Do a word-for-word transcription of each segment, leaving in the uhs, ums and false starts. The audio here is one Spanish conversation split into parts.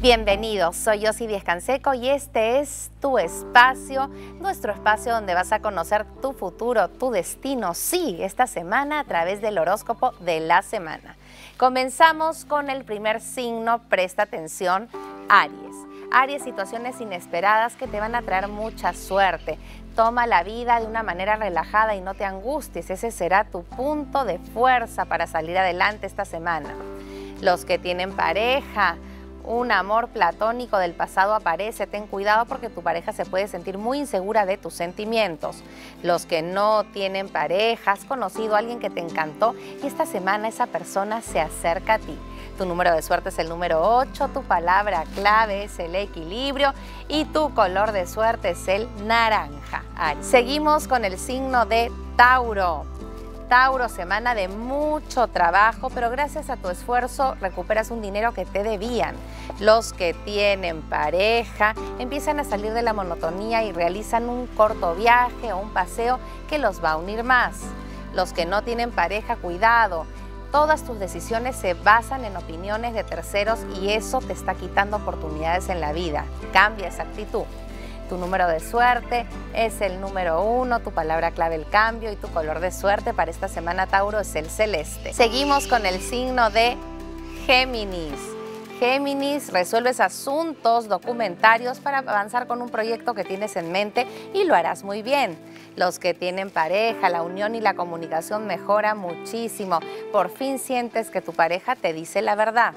Bienvenidos, soy Yossi Díez Canseco y este es tu espacio, nuestro espacio donde vas a conocer tu futuro, tu destino, sí, esta semana a través del horóscopo de la semana. Comenzamos con el primer signo, presta atención, Aries. Aries, situaciones inesperadas que te van a traer mucha suerte. Toma la vida de una manera relajada y no te angusties, ese será tu punto de fuerza para salir adelante esta semana. Los que tienen pareja, un amor platónico del pasado aparece, ten cuidado porque tu pareja se puede sentir muy insegura de tus sentimientos. Los que no tienen pareja, has conocido a alguien que te encantó y esta semana esa persona se acerca a ti. Tu número de suerte es el número ocho, tu palabra clave es el equilibrio y tu color de suerte es el naranja. Seguimos con el signo de Tauro. Tauro, semana de mucho trabajo, pero gracias a tu esfuerzo recuperas un dinero que te debían. Los que tienen pareja empiezan a salir de la monotonía y realizan un corto viaje o un paseo que los va a unir más. Los que no tienen pareja, cuidado. Todas tus decisiones se basan en opiniones de terceros y eso te está quitando oportunidades en la vida. Cambia esa actitud. Tu número de suerte es el número uno, tu palabra clave el cambio y tu color de suerte para esta semana, Tauro, es el celeste. Seguimos con el signo de Géminis. Géminis, resuelves asuntos documentarios para avanzar con un proyecto que tienes en mente y lo harás muy bien. Los que tienen pareja, la unión y la comunicación mejora muchísimo. Por fin sientes que tu pareja te dice la verdad.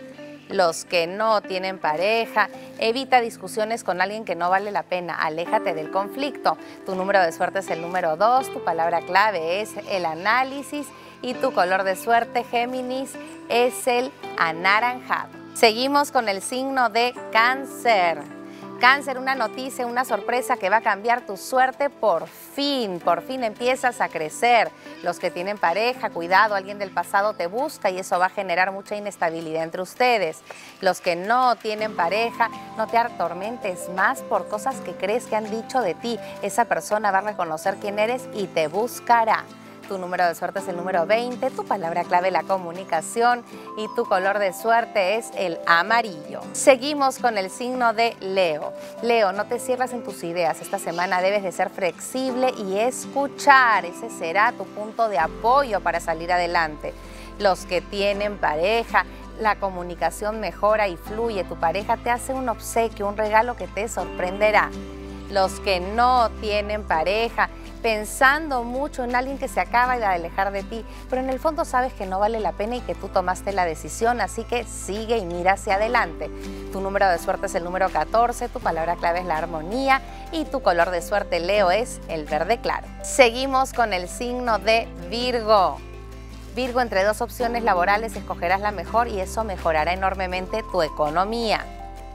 Los que no tienen pareja, evita discusiones con alguien que no vale la pena, aléjate del conflicto. Tu número de suerte es el número dos, tu palabra clave es el análisis y tu color de suerte, Géminis, es el anaranjado. Seguimos con el signo de Cáncer. Cáncer, una noticia, una sorpresa que va a cambiar tu suerte por fin, por fin empiezas a crecer. Los que tienen pareja, cuidado, alguien del pasado te busca y eso va a generar mucha inestabilidad entre ustedes. Los que no tienen pareja, no te atormentes más por cosas que crees que han dicho de ti. Esa persona va a reconocer quién eres y te buscará. Tu número de suerte es el número veinte, tu palabra clave la comunicación y tu color de suerte es el amarillo. Seguimos con el signo de Leo. Leo, no te cierras en tus ideas. Esta semana debes de ser flexible y escuchar. Ese será tu punto de apoyo para salir adelante. Los que tienen pareja, la comunicación mejora y fluye. Tu pareja te hace un obsequio, un regalo que te sorprenderá. Los que no tienen pareja, pensando mucho en alguien que se acaba de alejar de ti, pero en el fondo sabes que no vale la pena y que tú tomaste la decisión, así que sigue y mira hacia adelante. Tu número de suerte es el número catorce, tu palabra clave es la armonía y tu color de suerte, Leo, es el verde claro. Seguimos con el signo de Virgo. Virgo, entre dos opciones laborales escogerás la mejor y eso mejorará enormemente tu economía.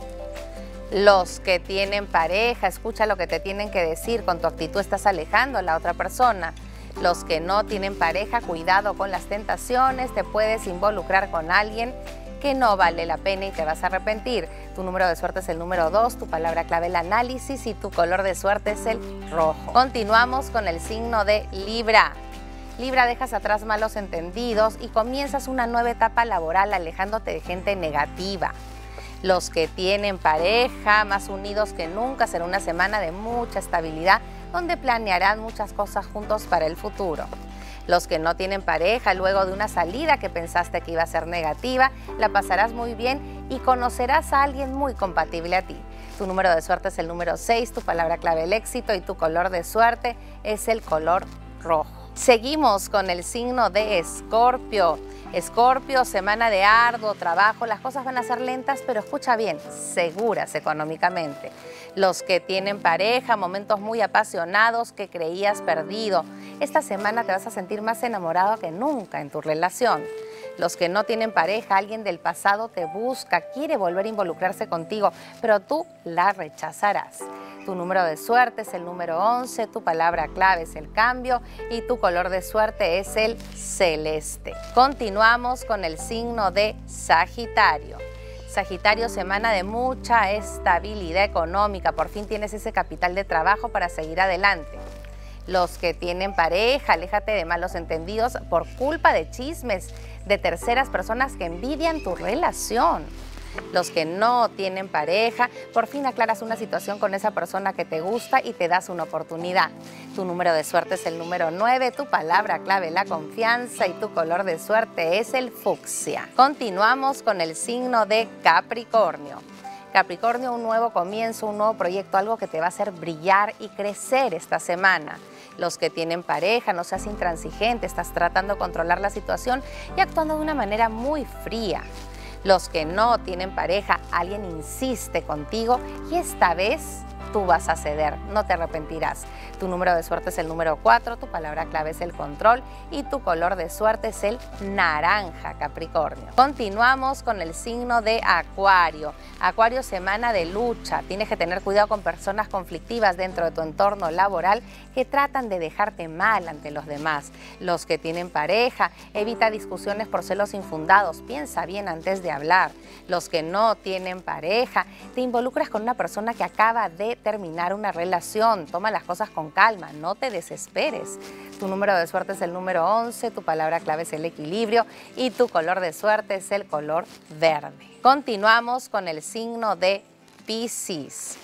Los que tienen pareja, escucha lo que te tienen que decir, con tu actitud estás alejando a la otra persona. Los que no tienen pareja, cuidado con las tentaciones, te puedes involucrar con alguien que no vale la pena y te vas a arrepentir. Tu número de suerte es el número dos, tu palabra clave el análisis y tu color de suerte es el rojo. Continuamos con el signo de Libra. Libra, dejas atrás malos entendidos y comienzas una nueva etapa laboral alejándote de gente negativa. Los que tienen pareja, más unidos que nunca, será una semana de mucha estabilidad donde planearán muchas cosas juntos para el futuro. Los que no tienen pareja, luego de una salida que pensaste que iba a ser negativa, la pasarás muy bien y conocerás a alguien muy compatible a ti. Tu número de suerte es el número seis, tu palabra clave el éxito y tu color de suerte es el color rojo. Seguimos con el signo de Escorpio. Escorpio, semana de arduo trabajo, las cosas van a ser lentas, pero escucha bien, seguras económicamente. Los que tienen pareja, momentos muy apasionados que creías perdido. Esta semana te vas a sentir más enamorado que nunca en tu relación. Los que no tienen pareja, alguien del pasado te busca, quiere volver a involucrarse contigo, pero tú la rechazarás. Tu número de suerte es el número once, tu palabra clave es el cambio y tu color de suerte es el celeste. Continuamos con el signo de Sagitario. Sagitario, semana de mucha estabilidad económica, por fin tienes ese capital de trabajo para seguir adelante. Los que tienen pareja, aléjate de malos entendidos por culpa de chismes de terceras personas que envidian tu relación. Los que no tienen pareja, por fin aclaras una situación con esa persona que te gusta y te das una oportunidad. Tu número de suerte es el número nueve, tu palabra clave la confianza y tu color de suerte es el fucsia. Continuamos con el signo de Capricornio. Capricornio, un nuevo comienzo, un nuevo proyecto, algo que te va a hacer brillar y crecer esta semana. Los que tienen pareja, no seas intransigente, estás tratando de controlar la situación y actuando de una manera muy fría. Los que no tienen pareja, alguien insiste contigo y esta vez tú vas a ceder, no te arrepentirás. Tu número de suerte es el número cuatro, tu palabra clave es el control y tu color de suerte es el naranja, Capricornio. Continuamos con el signo de Acuario. Acuario, semana de lucha. Tienes que tener cuidado con personas conflictivas dentro de tu entorno laboral que tratan de dejarte mal ante los demás. Los que tienen pareja, evita discusiones por celos infundados. Piensa bien antes de hablar. Los que no tienen pareja, te involucras con una persona que acaba de terminar una relación. Toma las cosas con calma, no te desesperes. Tu número de suerte es el número once, tu palabra clave es el equilibrio y tu color de suerte es el color verde. Continuamos con el signo de Piscis.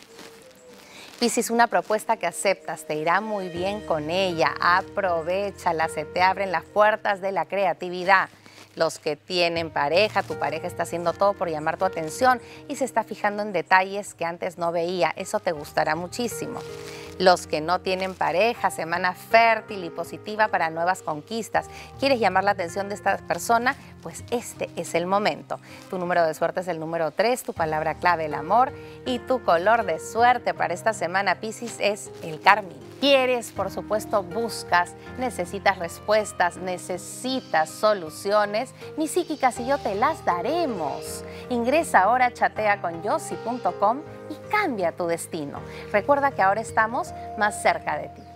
Piscis, una propuesta que aceptas, te irá muy bien con ella, aprovéchala, se te abren las puertas de la creatividad. Los que tienen pareja, tu pareja está haciendo todo por llamar tu atención y se está fijando en detalles que antes no veía, eso te gustará muchísimo. Los que no tienen pareja, semana fértil y positiva para nuevas conquistas. ¿Quieres llamar la atención de esta persona? Pues este es el momento. Tu número de suerte es el número tres, tu palabra clave el amor y tu color de suerte para esta semana, Piscis, es el carmín. Quieres, por supuesto, buscas, necesitas respuestas, necesitas soluciones. Mis psíquicas y yo te las daremos. Ingresa ahora a chatea con yossi punto com y cambia tu destino. Recuerda que ahora estamos más cerca de ti.